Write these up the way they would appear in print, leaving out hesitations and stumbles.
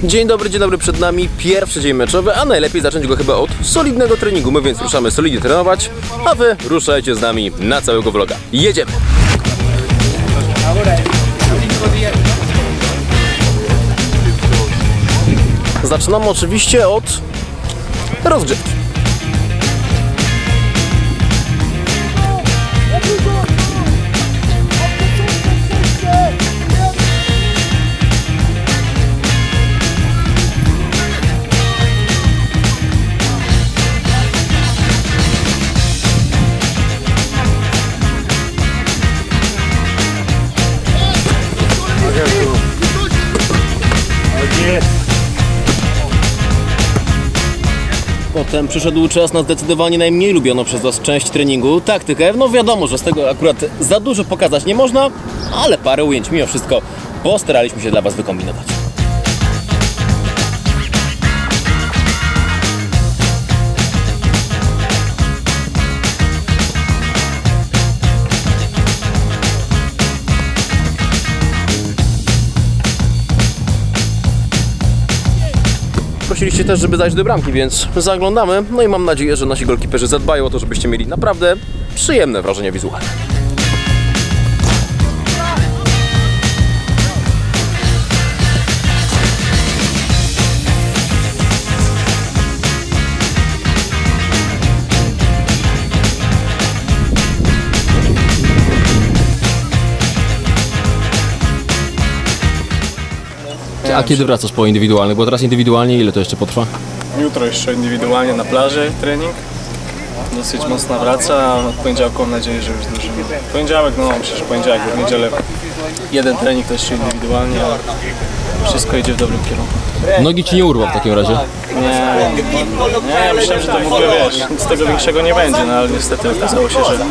Dzień dobry, przed nami pierwszy dzień meczowy, a najlepiej zacząć go chyba od solidnego treningu. My więc ruszamy solidnie trenować, a wy ruszajcie z nami na całego vloga. Jedziemy! Zaczynamy oczywiście od rozgrzewki. Potem przyszedł czas na zdecydowanie najmniej lubioną przez Was część treningu, taktykę. No wiadomo, że z tego akurat za dużo pokazać nie można, ale parę ujęć mimo wszystko postaraliśmy się dla Was wykombinować. Prosiliście też, żeby zajść do bramki, więc zaglądamy. No i mam nadzieję, że nasi golkiperzy zadbają o to, żebyście mieli naprawdę przyjemne wrażenia wizualne. A kiedy wracasz po indywidualnych? Bo teraz indywidualnie ile to jeszcze potrwa? Jutro jeszcze indywidualnie na plaży trening. Dosyć mocna praca, a od poniedziałku mam nadzieję, że już dużo. Poniedziałek, no myślę, że poniedziałek, bo w niedzielę jeden trening to jeszcze indywidualnie, ale wszystko idzie w dobrym kierunku. Nogi ci nie urwał w takim razie? Nie, myślałem, że to w ogóle wiesz, nic z tego większego nie będzie, no ale niestety okazało się, że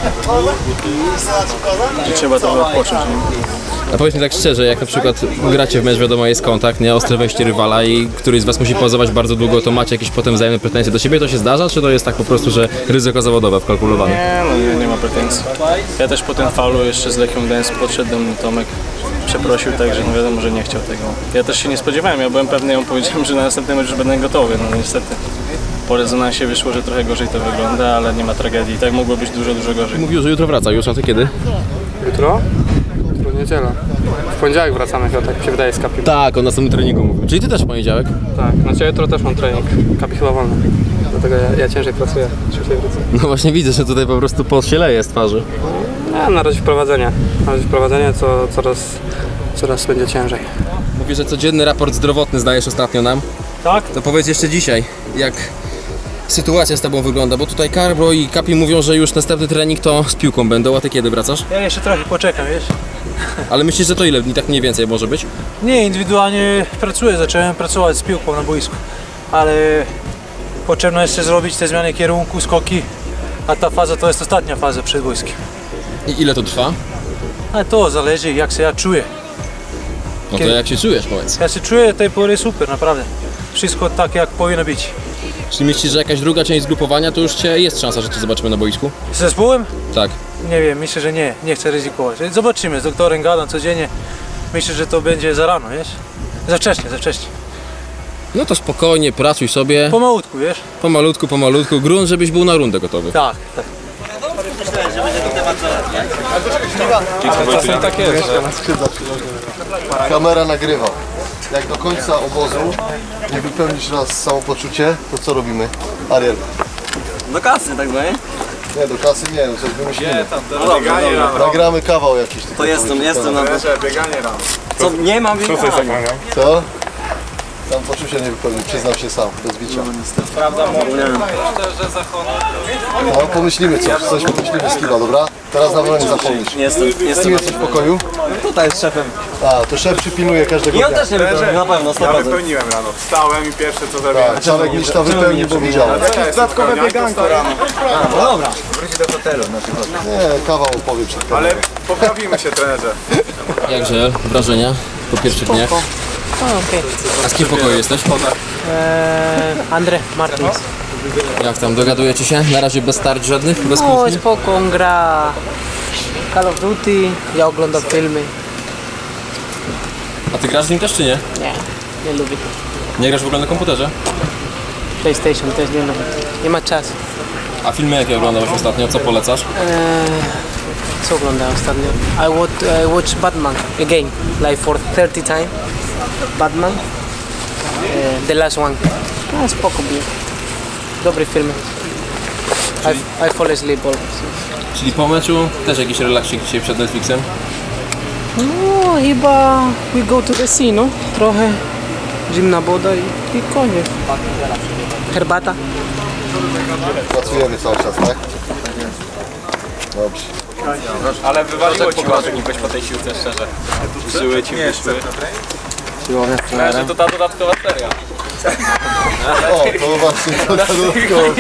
trzeba trochę odpocząć. A powiedz mi tak szczerze, jak na przykład gracie w mecz, wiadomo jest kontakt, nie? Ostre wejście rywala i któryś z Was musi pauzować bardzo długo, to macie jakieś potem wzajemne pretensje do siebie? To się zdarza, czy to jest tak po prostu, że ryzyko zawodowe wkalkulowane? Nie ma pretensji. Ja też po tym faulu jeszcze z Lechią Gdańsk podszedł do mnie Tomek, przeprosił tak, że no wiadomo, że nie chciał tego. Ja też się nie spodziewałem, ja byłem pewny, ją powiedziałem, że na następny mecz już będę gotowy, no niestety. Po rezonansie wyszło, że trochę gorzej to wygląda, ale nie ma tragedii. Tak mogło być dużo gorzej. Mówił, że jutro wraca. Już, a Ty kiedy? Jutro? Jutro niedziela. W poniedziałek wracamy chyba, tak mi się wydaje, z Kapi. Tak, o następnym treningu mówił. Czyli Ty też w poniedziałek? Tak, znaczy jutro też mam trening. Kapi chyba wolny. Dlatego ja ciężej pracuję, szybciej wrócę. No właśnie widzę, że tutaj po prostu pot się leje z twarzy. Na razie wprowadzenie. Na razie wprowadzenie, co coraz będzie ciężej. Mówię, że codzienny raport zdrowotny zdajesz ostatnio nam. Tak? To powiedz jeszcze dzisiaj, jak sytuacja z Tobą wygląda, bo tutaj Karbro i Kapi mówią, że już następny trening to z piłką będą, a Ty kiedy wracasz? Ja jeszcze trochę poczekam, wiesz? Ale myślisz, że to ile dni tak mniej więcej może być? Nie, indywidualnie pracuję, zacząłem pracować z piłką na boisku, ale potrzebno jeszcze zrobić te zmiany kierunku, skoki, a ta faza to jest ostatnia faza przed boiskiem. I ile to trwa? Ale to zależy, jak się ja czuję. No to jak się czujesz, powiedz? Ja się czuję tej pory super, naprawdę. Wszystko tak, jak powinno być. Czyli myślisz, że jakaś druga część zgrupowania to już jest szansa, że Cię zobaczymy na boisku? Z zespołem? Tak. Nie wiem, myślę, że nie chcę ryzykować. Zobaczymy, z doktorem gadam codziennie. Myślę, że to będzie za rano, wiesz? Za wcześnie. No to spokojnie, pracuj sobie. Pomalutku, wiesz? Pomalutku. Grunt, żebyś był na rundę gotowy. Tak. Czasem tak jest. Kamera nagrywa. Jak do końca obozu nie wypełnisz nas samopoczucie, to co robimy? Ariel? Do kasy tak zwane? Nie, do kasy nie, no coś wymyślimy. No dobra. Nagramy kawał jakiś. To jestem na to. Co, nie mam biegania. Co? Samopoczucie nie wypełnił, przyznam się sam, bez bicia. Prawda, mówię. No, pomyślimy coś pomyślimy z kina, dobra? Teraz na pewno nie zapomnisz. Jestem Jesteś w pokoju? tutaj z szefem. A, to szef przypilnuje każdego I on dnia. też nie wypełnił, na pewno, 100%. Ja wypełniłem rano. Wstałem i pierwsze co zrobiłem. Tak, Czarek niż to wypełnił, bo widziałem. Dodatkowe bieganko rano. No dobra. Wróci do hotelu na przykład. Nie, kawał opowie przed kamerą. Ale poprawimy się, trenerze. Jakże wrażenia po pierwszych dniach? A z kim w pokoju jesteś? Andrzej Martins. Jak tam, dogadujecie się? Na razie bez starć żadnych? Bez No, kłótni? spoko, on gra Call of Duty, ja oglądam filmy. A ty grasz z nim też czy nie? Nie. Nie lubię. Nie grasz w ogóle na komputerze? PlayStation też nie lubię. Nie ma czasu. A filmy jakie oglądałeś ostatnio? Co polecasz? Co oglądałem ostatnio? I watch Batman again, like for 30 times. Batman. The last one. No, spoko był. Dobry film. I fall asleep always. Czyli po meczu też jakiś relaksik dzisiaj przed Netflixem? No, chyba we go to the sea, no? Trochę zimna woda i koniec. Herbata. Pracujemy cały czas, tak? Dobrze. Ale wywaliło ci ładnie po tej siłce, szczerze. Żyły ci wyszły. Że to ta dodatkowa seria. O, to właśnie to dodatkowo.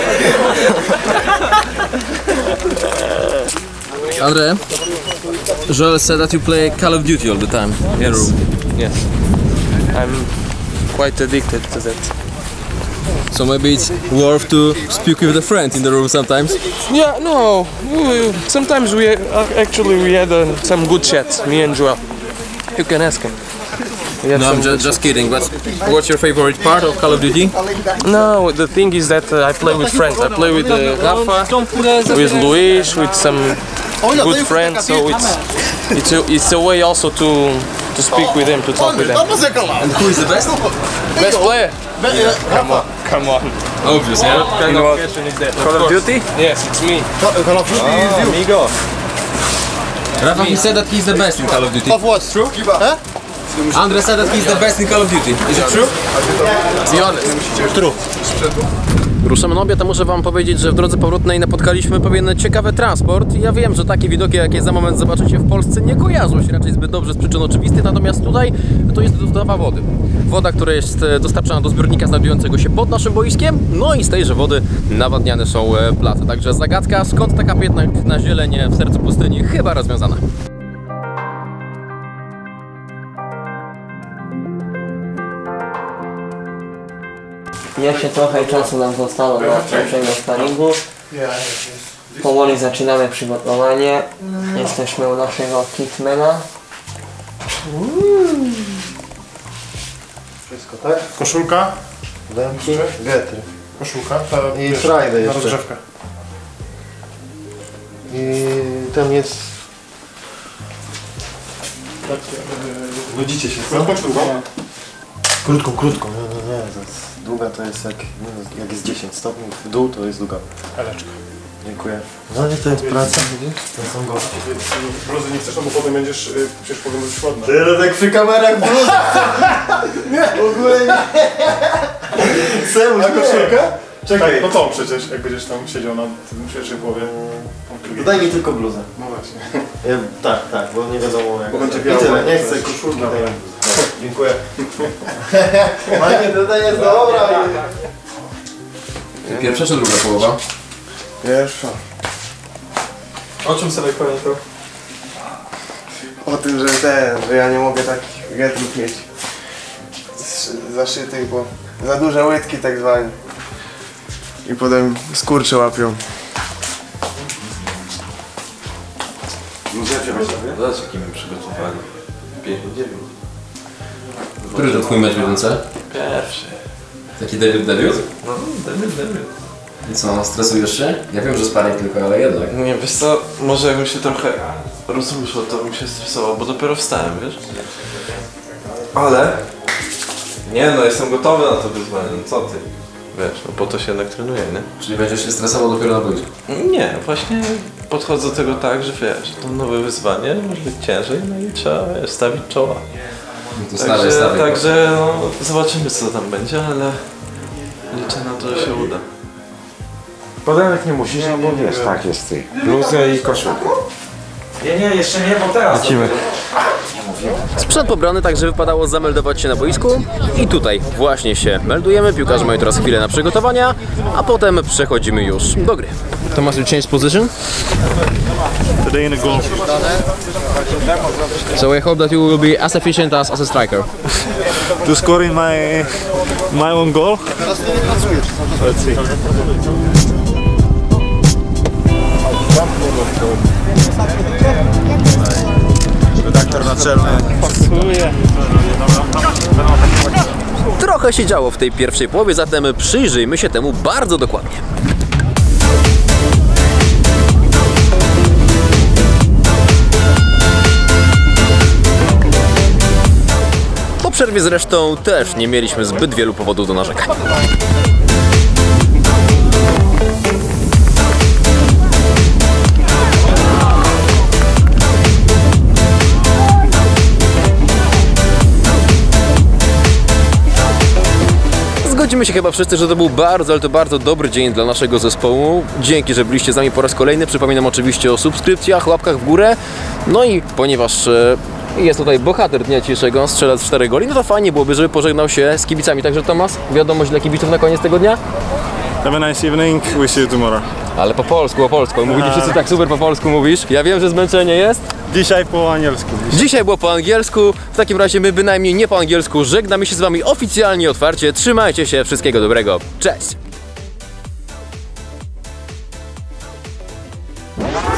Andre, Joel said that you play Call of Duty all the time. Yes. Yes. I'm quite addicted to that. So maybe it's worth to speak with a friend in the room sometimes. Yeah, no. Sometimes we had some good chats, me and Joel. You can ask him. No, I'm just kidding, but what's your favorite part of Call of Duty? No, the thing is that I play with friends. I play with Rafa, with Luis, with some good friends. So it's a way also to speak with them, to talk with them. And who is the best? Best player? Come on. Obvious, yeah? Kind of question is that? Call of Duty? Yes, it's me. Call of Duty is you. Amigo. Rafa, he said that he's the best in Call of Duty. Of what? True? Andre said that he's the best in Call of Duty. Is it true? Be honest. True. Ruszamy na obiad, a muszę wam powiedzieć, że w drodze powrotnej napotkaliśmy pewien ciekawy transport. Ja wiem, że takie widoki, jakie za moment zobaczycie w Polsce, nie kojarzą się raczej zbyt dobrze z przyczyn oczywistych, natomiast tutaj to jest dostawa wody. Woda, która jest dostarczana do zbiornika znajdującego się pod naszym boiskiem, no i z tejże wody nawadniane są place. Także zagadka, skąd taka piękna zieleń w sercu pustyni, chyba rozwiązana. Jeszcze trochę czasu nam zostało na kończenie sparingu. Powoli zaczynamy przygotowanie. Jesteśmy u naszego kitmana. Wszystko, tak? Koszulka Dęki, getry. Koszulka I Friday na jeszcze. rozgrzewkę. I ten jest... Godzicie się, co? Krótką. Nie. Długa to jest jak jest 10 stopni, w dół to jest długa. Eleczka. Dziękuję. No i to jest praca, widzisz? To są goście. Bluzy nie chcesz, no bo potem będziesz, przecież potem będziesz ładna. Ty, no tak przy kamerach bluzy. Nie, w ogóle nie. Semuś, koszulkę? Czekaj. No to przecież, jak będziesz tam siedział na tym pierwszym głowie. Daj mi tylko bluzę. No właśnie. Tak, bo nie wiadomo jak. Bo będzie I biało. tyle, nie chcę koszulki, daj mi. Dziękuję. Fajnie, tutaj jest dobra. Pierwsza czy druga połowa? Pierwsza. O czym sobie pamiętał? O tym, że ja nie mogę takich getrów mieć zaszytych, bo za duże łydki tak zwane. I potem skurcze łapią. Zobacz, jaki my przygotowali. Pięknie. Który to twój mecz w jedynce? Pierwszy. Taki debiut? No, debiut. I co, stresujesz się? Ja wiem, że sparring tylko, ale jednak. Nie, wiesz co, może jakbym się trochę rozruszał, to bym się stresował, bo dopiero wstałem, wiesz? Ale... Nie no, jestem gotowy na to wyzwanie, no co ty? Wiesz, no po to się jednak trenuje, nie? Czyli będziesz się stresował dopiero na boisku? Nie, właśnie podchodzę do tego tak, że wiesz, to nowe wyzwanie, może być ciężej, no i trzeba, wiesz, stawić czoła. No to stawiaj. Także no, zobaczymy co tam będzie, ale liczę na to, że się uda. Podanek nie musisz, no bo wiesz, tak jest ty. Bluzę i koszulkę. Nie, jeszcze nie, bo teraz. Lecimy. Sprzęt pobrany, także wypadało zameldować się na boisku i tutaj właśnie się meldujemy. Piłkarze mają teraz chwilę na przygotowania, a potem przechodzimy już do gry. Thomas, you change position? Today in a goal. So I hope that you will be as efficient as a striker. To score in my own goal? Let's see. Redaktor naczelny. Pasuje. trochę się działo w tej pierwszej połowie, zatem przyjrzyjmy się temu bardzo dokładnie. Po przerwie zresztą też nie mieliśmy zbyt wielu powodów do narzekań. Zgodzimy się chyba wszyscy, że to był bardzo, ale to bardzo dobry dzień dla naszego zespołu. Dzięki, że byliście z nami po raz kolejny. Przypominam oczywiście o subskrypcjach, łapkach w górę. No i ponieważ jest tutaj bohater dnia dzisiejszego, strzelec 4 goli, no to fajnie byłoby, żeby pożegnał się z kibicami. Także Tomasz, wiadomość dla kibiców na koniec tego dnia? Have a nice evening, we see you tomorrow. Ale po polsku. Mówili wszyscy tak super po polsku mówisz. Ja wiem, że zmęczenie jest. Dzisiaj po angielsku. Dzisiaj było po angielsku. W takim razie my bynajmniej nie po angielsku. Żegnamy się z wami oficjalnie, otwarcie. Trzymajcie się, wszystkiego dobrego. Cześć!